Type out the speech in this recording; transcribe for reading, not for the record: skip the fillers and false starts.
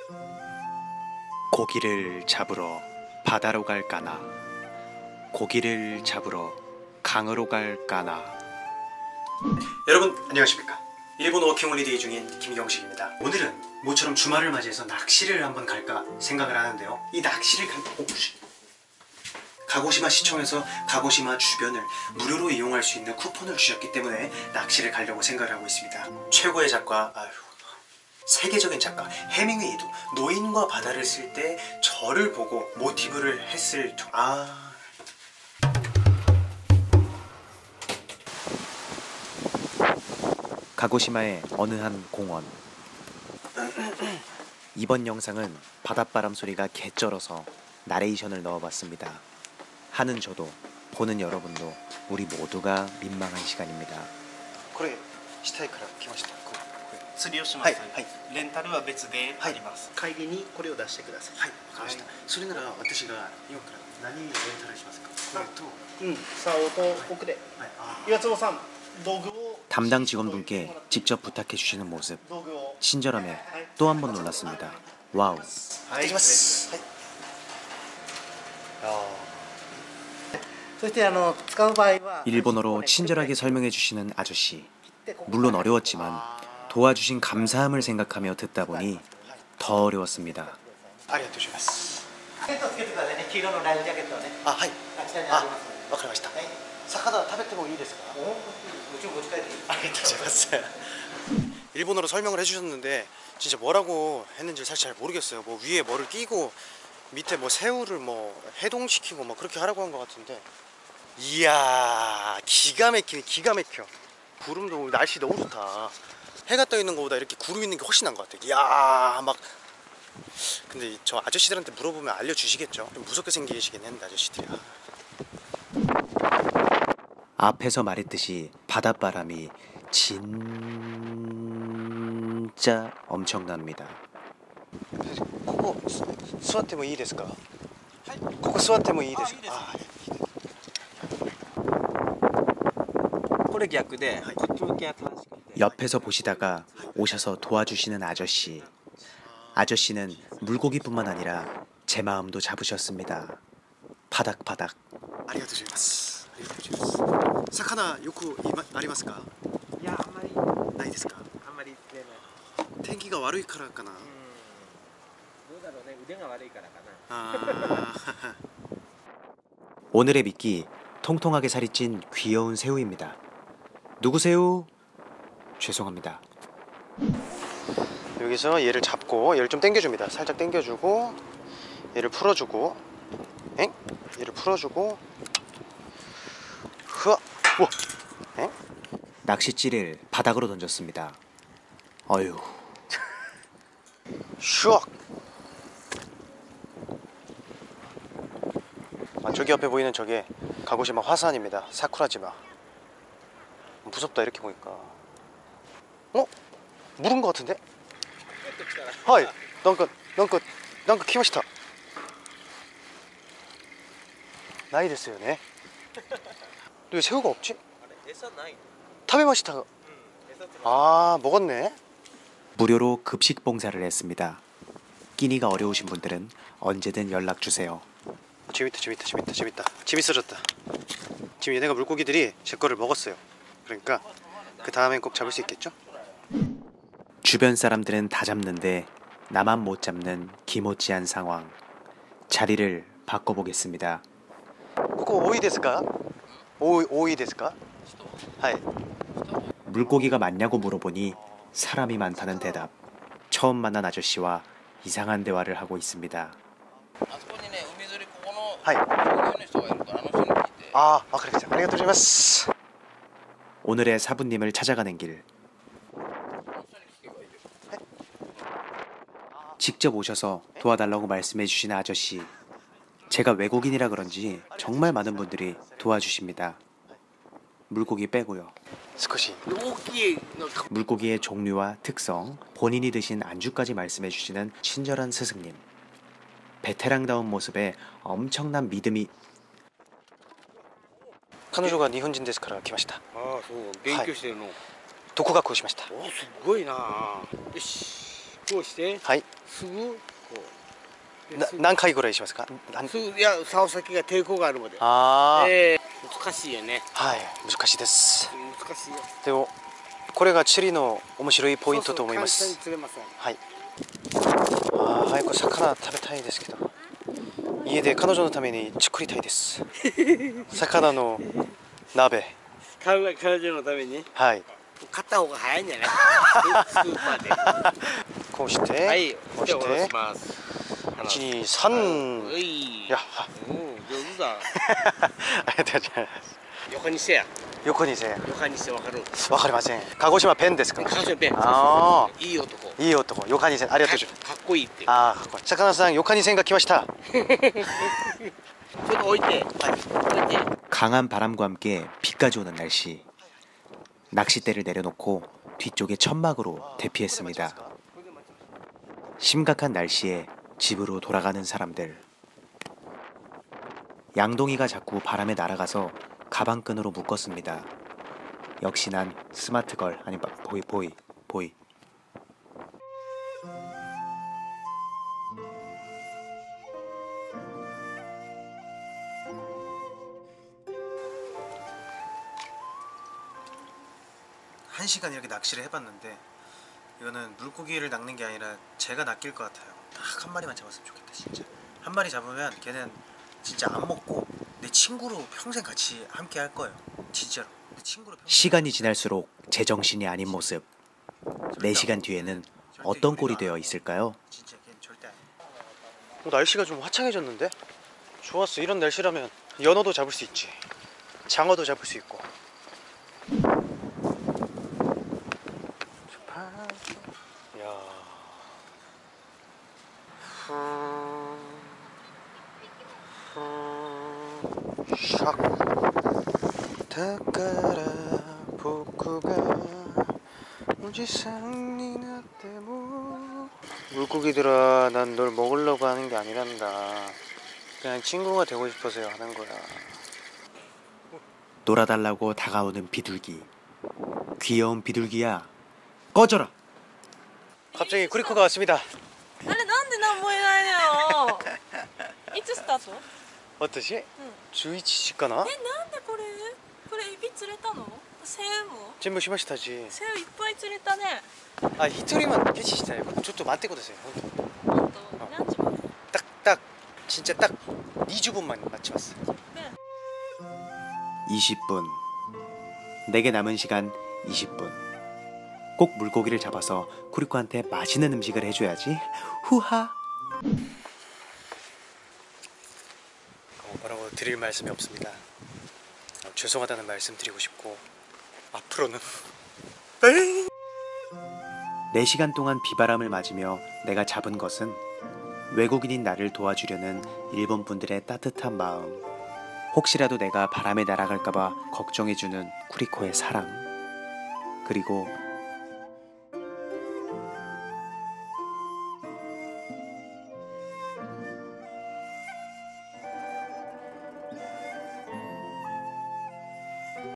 고기를 잡으러 바다로 갈까나, 고기를 잡으러 강으로 갈까나. 여러분 안녕하십니까. 일본 워킹홀리데이 중인 김경식입니다. 오늘은 모처럼 주말을 맞이해서 낚시를 한번 갈까 생각을 하는데요. 이 낚시를 갈 가고시마 시청에서 가고시마 주변을 무료로 이용할 수 있는 쿠폰을 주셨기 때문에 낚시를 가려고 생각을 하고 있습니다. 최고의 작가, 세계적인 작가 해밍웨이도 노인과 바다를 쓸 때 저를 보고 모티브를 했을 가고시마의 어느 한 공원. 이번 영상은 바닷바람 소리가 개쩔어서 나레이션을 넣어봤습니다. 하는 저도 보는 여러분도 우리 모두가 민망한 시간입니다. これしたいから来ました。 釣りをします。レンタルは別であります。 帰りにこれを出してください。はい、わかりました。それなら私が今から何レンタルしますか？これと、 竿と奥で。岩坪さん、道具を 담당 직원분께 직접 부탁해 주시는 모습, 친절함에 또 한 번 놀랐습니다. 와우. 일본어로 친절하게 설명해 주시는 아저씨. 물론 어려웠지만 도와주신 감사함을 생각하며 듣다 보니 더 어려웠습니다. 일본어로 설명을 해주셨는데 진짜 뭐라고 했는지 사실 잘 모르겠어요. 뭐 위에 뭐를 끼고 밑에 뭐 새우를 뭐 해동시키고 뭐 그렇게 하라고 한 것 같은데, 이야 기가 막히네. 기가 막혀. 구름도 날씨 너무 좋다. 해가 떠 있는 것보다 이렇게 구름 있는 게 훨씬 나은 것 같아. 이야 막. 근데 저 아저씨들한테 물어보면 알려주시겠죠. 좀 무섭게 생기시긴 했는데 아저씨들이. 앞에서 말했듯이 바닷바람이 진짜 엄청납니다. ここ座ってもいいですか? ここ座ってもいいですか? 옆에서 보시다가 오셔서 도와주시는 아저씨. 아저씨는 물고기뿐만 아니라 제 마음도 잡으셨습니다. 파닥파닥. ありがとうございます。ありがとうございます。魚よくありますか? いや、あんまりないですか? あんまり出ない。 天気が悪いからかな. どうだろうね。腕が悪いからかな. 오늘의 미끼, 통통하게 살이 찐 귀여운 새우입니다. 누구세요? 죄송합니다. 여기서 얘를 잡고 얘를 좀 당겨줍니다. 살짝 당겨주고 얘를 풀어주고, 얘를 풀어주고, 흐아, 우와, 낚싯줄을 바닥으로 던졌습니다. 어휴. 슈악. 저기 옆에 보이는 저게 가고시마 화산입니다. 사쿠라지마. 무섭다 이렇게 보니까. 물은 것 같은데? 하이, 난가 키마시타. 나이 됐어요, 네. 왜 새우가 없지? 타베마시타. 아, 먹었네. 무료로 급식 봉사를 했습니다. 끼니가 어려우신 분들은 언제든 연락 주세요. 재밌다. 재밌어졌다. 지금 얘네가 물고기들이 제 거를 먹었어요. 그러니까 그 다음엔 꼭 잡을 수 있겠죠? 주변 사람들은 다 잡는데 나만 못 잡는 기모찌한 상황. 자리를 바꿔보겠습니다. ここ多いですか? 多いですか? 물고기가 많냐고 물어보니 사람이 많다는 대답. 처음 만난 아저씨와 이상한 대화를 하고 있습니다. 오늘의 사부님을 찾아가는 길. 직접 오셔서 도와달라고 말씀해 주신 아저씨. 제가 외국인이라 그런지 정말 많은 분들이 도와주십니다. 물고기 빼고요. 물고기의 종류와 특성, 본인이 드신 안주까지 말씀해 주시는 친절한 스승님. 베테랑다운 모습에 엄청난 믿음이. 彼女が日本人ですから来ました。ああ、そう、勉強してるの。独学をしました。お、すごいな。よし。 こうしてはい。 すぐこうな何回ぐらいしますか？ すぐいや竿先が抵抗があるまでああ、 難しいよねはい、難しいです。 難しいよでもこれが釣りの面白いポイントと思います。 そうそう簡単に釣れますよはい。ああ、早く魚食べたいですけど、家で彼女のために作りたいです。魚の鍋。 彼女のためにはい。 買った方が早いんじゃないスーパーでこうして、 はいこうして、 下ろします 1、2、3。 いや、 上手だありがとうございます。 横にしてや横にせ、 横にしてわかるわかりません。鹿児島ペンですか？ 鹿児島ペンああ、 いい男いい男、横にせ、ありがとうございます。 かっこいいってああ、魚さん、横に線が来ました。 ちょっと置いて置いて 강한 바람과 함께 비까지 오는 날씨. 낚싯대를 내려놓고 뒤쪽에 천막으로 대피했습니다. 심각한 날씨에 집으로 돌아가는 사람들. 양동이가 자꾸 바람에 날아가서 가방끈으로 묶었습니다. 역시 난 스마트걸, 아니 보이. 한 시간 이렇게 낚시를 해봤는데 이거는 물고기를 낚는 게 아니라 제가 낚일 것 같아요. 딱 한 마리만 잡았으면 좋겠다 진짜. 한 마리 잡으면 걔는 진짜 안 먹고 내 친구로 평생 같이 함께 할 거예요. 진짜로. 내 친구로 평생. 시간이 지날수록 제정신이 아닌 모습. 4시간 뒤에는 어떤 꼴이 되어 있을까요? 진짜 걔는 절대 아니야. 날씨가 좀 화창해졌는데? 좋았어. 이런 날씨라면 연어도 잡을 수 있지. 장어도 잡을 수 있고. 야. 샥. 다카라 복구가 오지상니 나 때문. 물고기들아, 난 널 먹으려고 하는 게 아니란다. 그냥 친구가 되고 싶어서 하는 거야. 놀아달라고 다가오는 비둘기. 귀여운 비둘기야, 꺼져라. 갑자기 쿠리코가 왔습니다. あれなんで何もいないのよいつスタート私、11時かな。 なんでこれエビ釣れたの새우も全部しましたし。 새우いっぱい釣れたねあ、一人만 캐치시나요?ちょっと待ってください. 또何時まで 딱 진짜 딱 20분만 맞춰봤어. 20분. 내게 남은 시간 20분. 꼭 물고기를 잡아서 쿠리코한테 맛있는 음식을 해줘야지. 후하. 뭐라고 드릴 말씀이 없습니다. 죄송하다는 말씀 드리고 싶고, 앞으로는 4시간 동안 비바람을 맞으며 내가 잡은 것은 외국인인 나를 도와주려는 일본 분들의 따뜻한 마음, 혹시라도 내가 바람에 날아갈까봐 걱정해주는 쿠리코의 사랑, 그리고